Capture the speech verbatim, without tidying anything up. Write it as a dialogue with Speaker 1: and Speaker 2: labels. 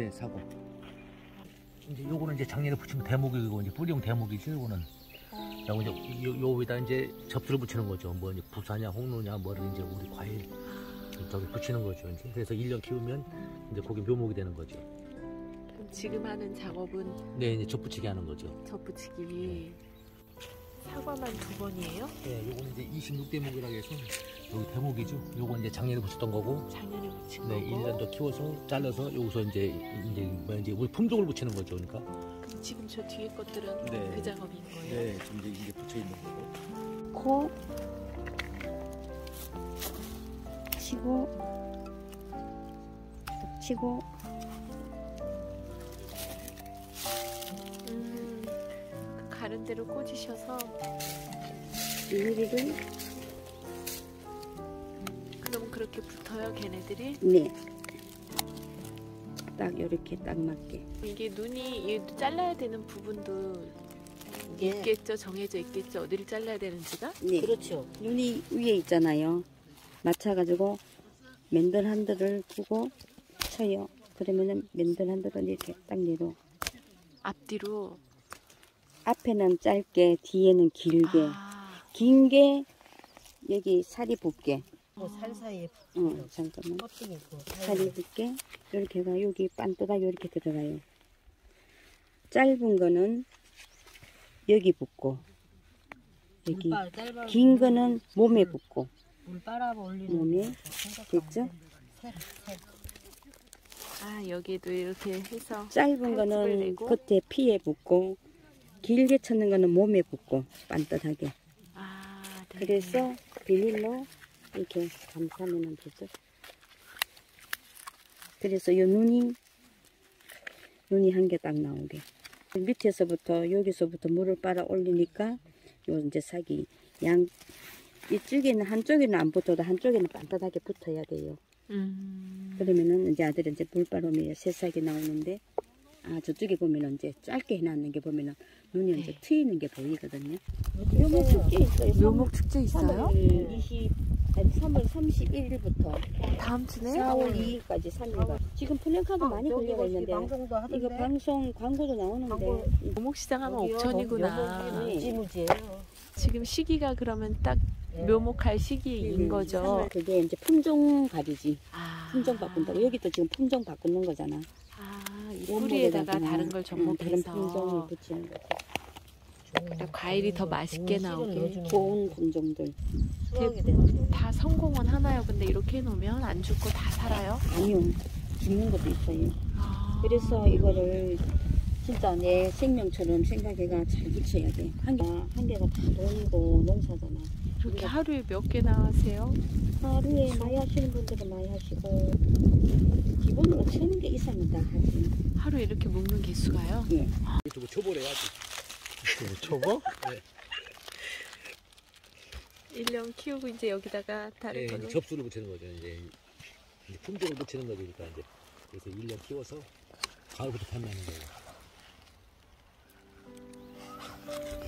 Speaker 1: 네, 사고. 이제 요거는 이제 작년에 붙이면 대목이고 이제 뿌리용 대목이죠. 요거는. 그리고 이제 요, 요 위에다 이제 접수를 붙이는 거죠. 뭐 이제 부사냐, 홍로냐, 뭐를 이제 우리 과일 저기 붙이는 거죠. 이제 그래서 일 년 키우면 이제 거기 묘목이 되는 거죠.
Speaker 2: 그럼 지금 하는 작업은
Speaker 1: 네, 이제 접붙이기 하는 거죠.
Speaker 2: 접붙이기.
Speaker 1: 네.
Speaker 2: 사과만 두 번이에요?
Speaker 1: 네, 요거는 이제 이십육 대목이라고 해서 여기 대목이죠. 요거 이제 작년에 붙였던 거고.
Speaker 2: 작년에 붙인
Speaker 1: 네,
Speaker 2: 거고.
Speaker 1: 일 년 더 키워서 잘라서 여기서 이제 이제 뭐 이제 우리 품종을 붙이는 거죠. 그러니까.
Speaker 2: 그럼 지금 저 뒤에 것들은
Speaker 1: 네.
Speaker 2: 그 작업인 거예요?
Speaker 1: 네, 지금 이제 이제 붙여 있는 거고.
Speaker 3: 코 치고 치고
Speaker 2: 음, 그 가른 대로 꽂으셔서.
Speaker 3: 비닐을
Speaker 2: 그럼 그렇게 붙어요, 걔네들이?
Speaker 3: 네. 딱 이렇게 딱 맞게.
Speaker 2: 이게 눈이 얘도 잘라야 되는 부분도
Speaker 4: 예.
Speaker 2: 있겠죠? 정해져 있겠죠? 어디를 잘라야 되는지가?
Speaker 3: 네.
Speaker 4: 그렇죠.
Speaker 3: 눈이 위에 있잖아요. 맞춰가지고 맨들 한들을 두고 쳐요. 그러면은 맨들 한들은 이렇게 딱 내려.
Speaker 2: 앞뒤로.
Speaker 3: 앞에는 짧게, 뒤에는 길게.
Speaker 2: 아,
Speaker 3: 긴 게 여기 살이 붙게.
Speaker 4: 뭐 살 사이에
Speaker 3: 어, 잠깐만.
Speaker 4: 껍데기 있고
Speaker 3: 살이 붙게. 이렇게 가 여기 반도가 이렇게 들어가요. 짧은 거는 여기 붙고, 여기
Speaker 4: 물 짧아
Speaker 3: 긴 거는 몸에 붙고.
Speaker 4: 물 빨아 올리는
Speaker 3: 몸에 됐죠?
Speaker 2: 아, 여기도 이렇게 해서.
Speaker 3: 짧은
Speaker 2: 칼집을
Speaker 3: 거는
Speaker 2: 내고.
Speaker 3: 겉에 피에 붙고, 길게 쳤는 거는 몸에 붙고 반듯하게.
Speaker 2: 아, 네.
Speaker 3: 그래서 비닐로 이렇게 감싸면 되죠. 그래서 이 눈이 눈이 한 개 딱 나오게. 밑에서부터 여기서부터 물을 빨아 올리니까 요 이제 싹이 양 이쪽에는 한쪽에는 안 붙어도 한쪽에는 반듯하게 붙어야 돼요.
Speaker 2: 음.
Speaker 3: 그러면은 이제 아들은 이제 물 빨으면 새싹이 나오는데, 아 저쪽에 보면은 이제 짧게 해놨는 게 보면은 눈이
Speaker 2: 네.
Speaker 3: 이제 트이는 게 보이거든요. 묘목 축제 있어요.
Speaker 2: 묘목 축제 있어요?
Speaker 3: 삼월 이십 아니 삼월 삼십일 일부터
Speaker 2: 다음 주네?
Speaker 3: 사월 이 일까지 삼 일간. 지금 플랜카드 많이 걸려가 있는데
Speaker 4: 방송도 하던데.
Speaker 3: 이거 방송 광고도 나오는데
Speaker 4: 광고.
Speaker 2: 묘목시장 하면 옥천이구나.
Speaker 4: 묘목이 무지무지예요.
Speaker 2: 지금 시기가 그러면 딱
Speaker 4: 예.
Speaker 2: 묘목할 시기인
Speaker 3: 음,
Speaker 2: 거죠.
Speaker 3: 삼월 그게 이제 품종 가리지.
Speaker 2: 아.
Speaker 3: 품종 바꾼다고. 여기도 지금 품종 바꾸는 거잖아.
Speaker 2: 아, 이 뿌리에다가
Speaker 3: 원목에다가
Speaker 2: 다른 걸
Speaker 3: 응, 다른 품종을
Speaker 2: 접목해서.
Speaker 3: 붙이는 거지.
Speaker 2: 그래, 과일이 더 맛있게 나오게.
Speaker 3: 좋은 품종들.
Speaker 4: 수확이 되는
Speaker 2: 다 성공은 하나요? 근데 이렇게 해놓으면 안 죽고 다 살아요?
Speaker 3: 아니요. 죽는 것도 있어요.
Speaker 2: 아.
Speaker 3: 그래서 이거를 진짜 내 생명처럼 생각해가 잘 붙여야 돼. 한, 개, 한 개가 다 돈이고 농사잖아.
Speaker 2: 이렇게 하루에 몇 개나 하세요?
Speaker 3: 하루에 많이 하시는 분들은 많이 하시고, 기본으로 천 개 이상은 다 하지.
Speaker 2: 하루에 이렇게 먹는 개수가요?
Speaker 3: 예.
Speaker 1: 유튜브 초보를 해야지.
Speaker 5: 초보?
Speaker 1: 네.
Speaker 2: 일 년 키우고 이제 여기다가 다른
Speaker 1: 네,
Speaker 2: 걸로.
Speaker 1: 이제 접수를 붙이는 거죠. 이제, 이제 품종을 붙이는 거니까 이제 그래서 일 년 키워서 가을부터 판매하는 거예요.